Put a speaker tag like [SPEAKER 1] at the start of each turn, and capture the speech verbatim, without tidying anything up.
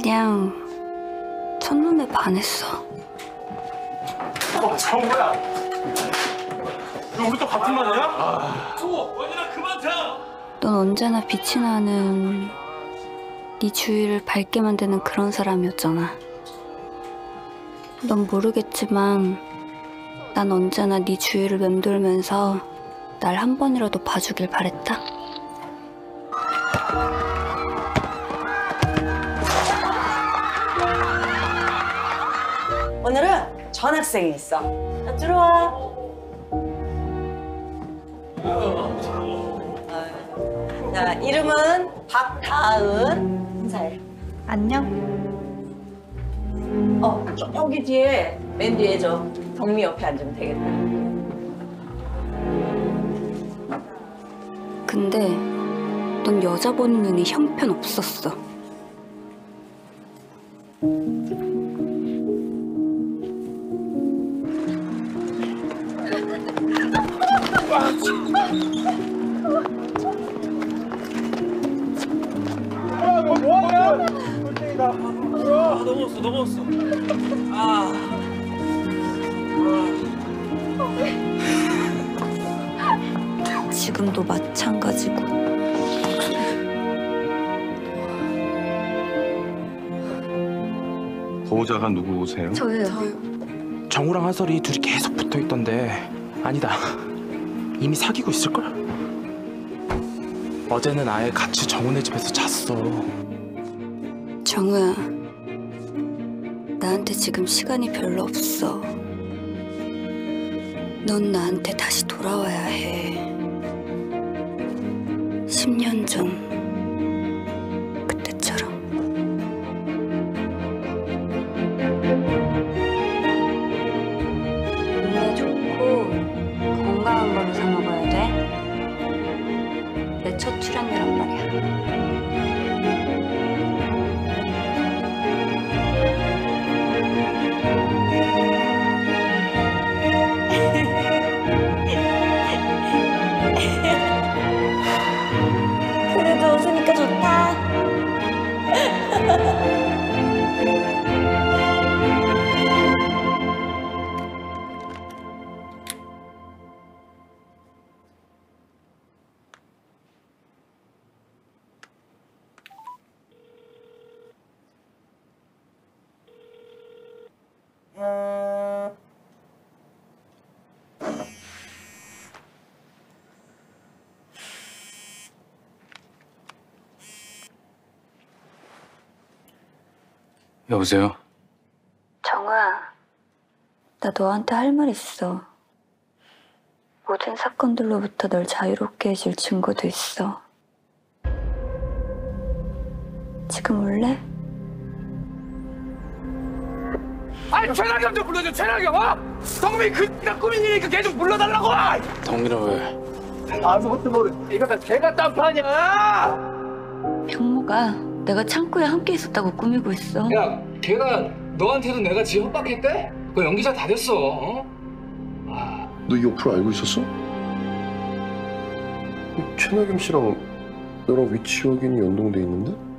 [SPEAKER 1] 그냥 첫눈에 반했어.
[SPEAKER 2] 어, 정우야. 너 우리 또 같은 말이야? 아. 초, 언니나 그만 자.
[SPEAKER 1] 넌 언제나 빛이 나는 네 주위를 밝게 만드는 그런 사람이었잖아. 넌 모르겠지만 난 언제나 네 주위를 맴돌면서 날 한 번이라도 봐주길 바랬다.
[SPEAKER 3] 오늘은 전학생이 있어. 자, 들어와. 자, 이름은 박다은. 인사해.
[SPEAKER 1] 안녕.
[SPEAKER 3] 어, 저기 뒤에, 맨 뒤에 저 덕미 옆에 앉으면 되겠다.
[SPEAKER 1] 근데 넌 여자 보는 눈이 형편없었어.
[SPEAKER 2] 야, 너 뭐하냐? 꼴등이다. 아, 넘어갔어, 넘어갔어. 아.
[SPEAKER 1] 지금도 마찬가지고.
[SPEAKER 4] 보호자가 누구세요?
[SPEAKER 1] 저예요.
[SPEAKER 5] 정우랑 하설이 둘이 계속 붙어있던데 아니다, 이미 사귀고 있을걸? 어제는 아예 같이 정우네 집에서 잤어.
[SPEAKER 1] 정우야, 나한테 지금 시간이 별로 없어. 넌 나한테 다시 돌아와야 해. 십 년 전 그때처럼. 몸에 좋고 건강한 걸로 사 먹어야 돼. 내 첫 출연료란 말이야.
[SPEAKER 3] 그래도 웃으니까 좋다.
[SPEAKER 4] 여보세요?
[SPEAKER 1] 정우야, 나 너한테 할 말 있어. 모든 사건들로부터 널 자유롭게 해줄 증거도 있어. 지금 올래?
[SPEAKER 2] 아니, 최나경 좀 불러줘, 최나경, 어? 덕미 그니까 꾸민이니까 걔 좀 불러달라고!
[SPEAKER 5] 덕미는 왜?
[SPEAKER 2] 아무것도 모르. 이거 다 걔가 딴판이야!
[SPEAKER 1] 형무가 내가 창고에 함께 있었다고 꾸미고 있어.
[SPEAKER 6] 야, 걔가 너한테도 내가 지 협박했대? 그거 연기자 다 됐어. 어? 아,
[SPEAKER 7] 너 이 어플 알고 있었어? 최나경 씨랑 너랑 위치 확인이 연동돼 있는데?